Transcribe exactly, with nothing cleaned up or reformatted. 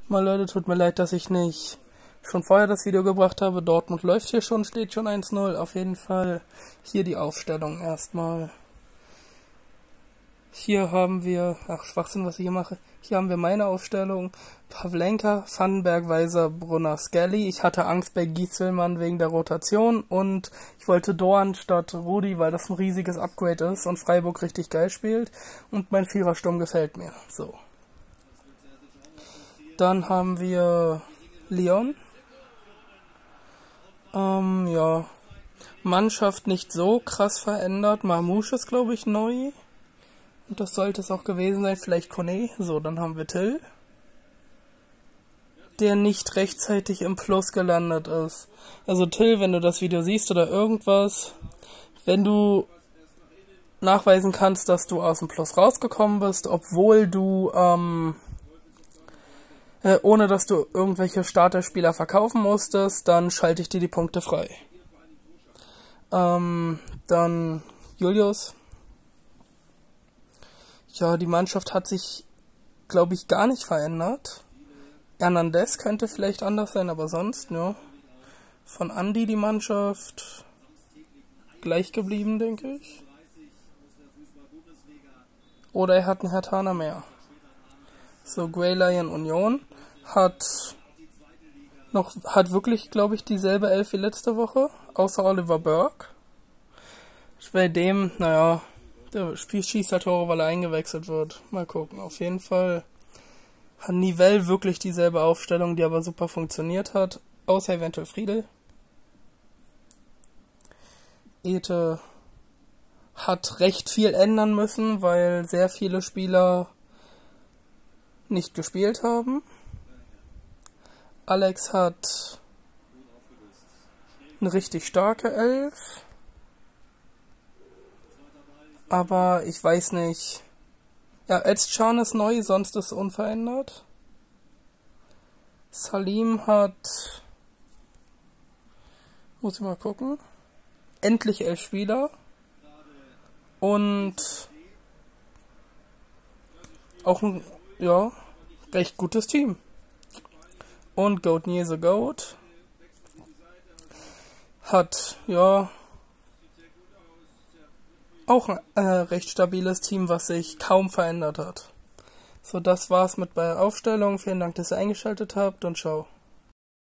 Mal Leute, tut mir leid, dass ich nicht schon vorher das Video gebracht habe. Dortmund läuft hier schon, steht schon eins null. Auf jeden Fall hier die Aufstellung erstmal. Hier haben wir, ach Schwachsinn, was ich hier mache. Hier haben wir meine Aufstellung. Pavlenka, Vandenberg, Weiser, Brunner, Skelly. Ich hatte Angst bei Gieselmann wegen der Rotation und ich wollte Dorn statt Rudi, weil das ein riesiges Upgrade ist und Freiburg richtig geil spielt. Und mein Vierersturm gefällt mir. So. Dann haben wir Lyon. Ähm, ja. Mannschaft nicht so krass verändert. Marmouche ist, glaube ich, neu. Und das sollte es auch gewesen sein. Vielleicht Kone. So, dann haben wir Till, der nicht rechtzeitig im Plus gelandet ist. Also Till, wenn du das Video siehst oder irgendwas, wenn du nachweisen kannst, dass du aus dem Plus rausgekommen bist, obwohl du, ähm, äh, ohne dass du irgendwelche Starterspieler verkaufen musstest, dann schalte ich dir die Punkte frei. Ähm, dann Julius. Ja, die Mannschaft hat sich, glaube ich, gar nicht verändert. Hernandez könnte vielleicht anders sein, aber sonst, ja. Von Andi die Mannschaft gleich geblieben, denke ich. Oder er hat einen Hertaner mehr. So, Grey Lion Union hat noch, hat wirklich, glaube ich, dieselbe Elf wie letzte Woche, außer Oliver Burke. Bei dem, naja, der schießt halt Tore, weil er eingewechselt wird. Mal gucken. Auf jeden Fall hat Nivelle wirklich dieselbe Aufstellung, die aber super funktioniert hat. Außer eventuell Friedel. Ete hat recht viel ändern müssen, weil sehr viele Spieler nicht gespielt haben. Alex hat eine richtig starke Elf. Aber ich weiß nicht. Ja, Özcan ist neu, sonst ist unverändert. Salim hat, muss ich mal gucken, endlich elf Spieler. Und auch ein, ja, recht gutes Team. Und Goat Near the Goat hat, ja, auch ein äh, recht stabiles Team, was sich kaum verändert hat. So, das war's mit der Aufstellung. Vielen Dank, dass ihr eingeschaltet habt und ciao.